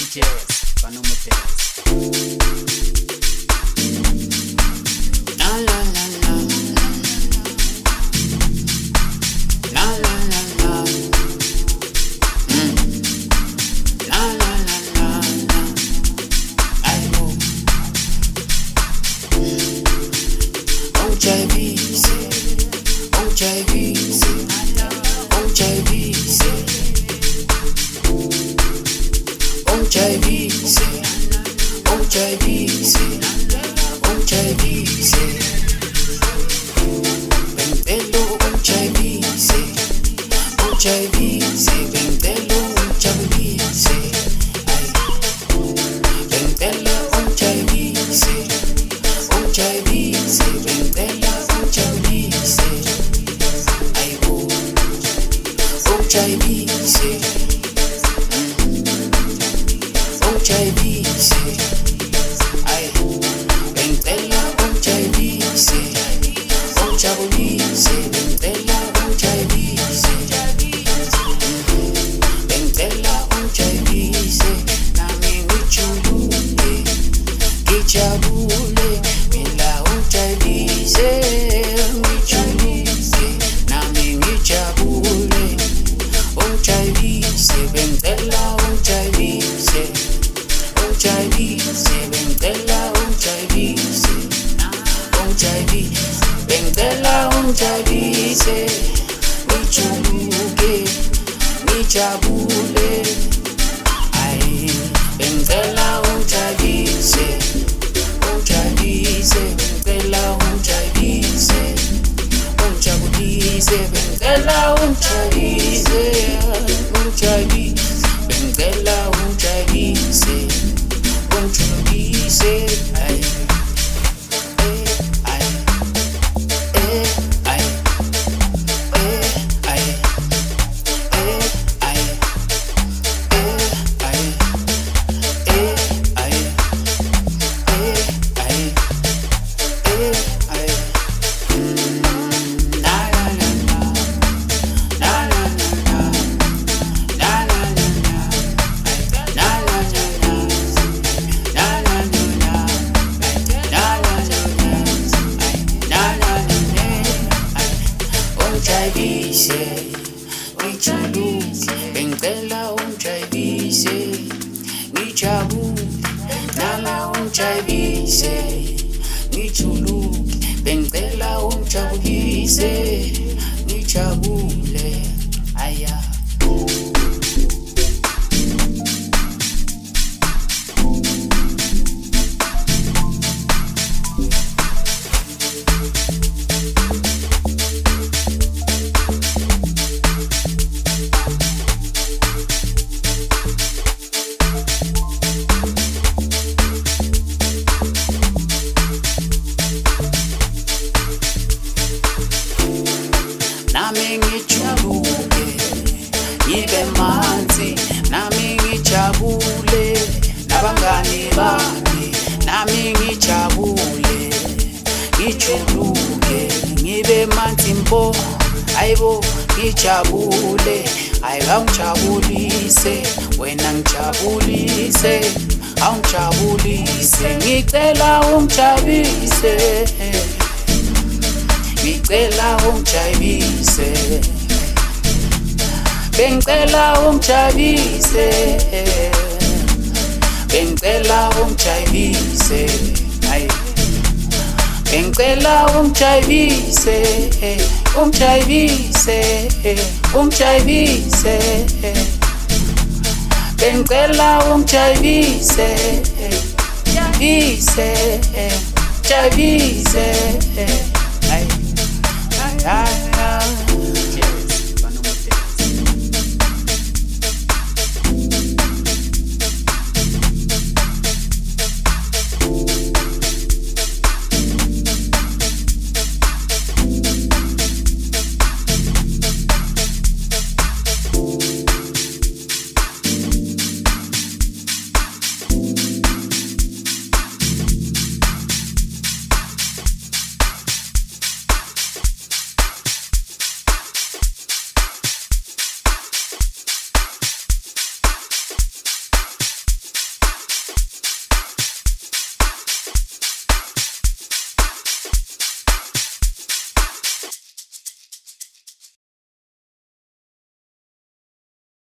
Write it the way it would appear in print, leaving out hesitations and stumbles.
Jazz, Panama Jazz. La la la la, la la la la, la la la la, I know. Ngicaivize, Ngicaivize, Ngicaivize. Ngicaivize, Ngicaivize, Ngicaivize. Bengtelo Ngicaivize, Ngicaivize, bengtelo Ngicaivize. Bengtelo Ngicaivize, Ngicaivize, bengtelo Ngicaivize. Ayibo, Ngicaivize. Ngicaivize, ay, bengtela Ngicaivize, ungijabulise, bengtela Ngicaivize, bengtela Ngicaivize, nami ngijuluke, ngijabule, mina Ngicaivize, ngijuluke, nami ngijabule, Ngicaivize, bengtela Ngicaivize. Ngicaivize, bengtela Ngicaivize, Ngicaivize, bengtela Ngicaivize, ngijuluke, ngijabule, ay, bengtela Ngicaivize, Ngicaivize, bengtela Ngicaivize, ngijabulise, bengtela Ngicaivize, Ngicaivize, bengtela Ngicaivize. Ngicaivize, ay, ay, ay, ay, ay, ngijuluke, bengtela Ngicaivize, ngijabule, nala Ngicaivize, ngijuluke, bengtela Ngijabulise, ngijabule, aya. Nami ngijabule, ngibe manzi, nami ngijabule, nabangani bami, nami ngijabule, ngijuluke, ngibe manzi mpo, ayibo ngijabule, ayingijabulise, wena ngijabulise, awungijabulise, ngicela ungijabulise. Ngicela Ngicaivize, bengicela Ngicaivize, bengicela Ngicaivize, ay, bengicela Ngicaivize, Ngicaivize, Ngicaivize, bengicela Ngicaivize, Ngicaivize, Ngicaivize, ay.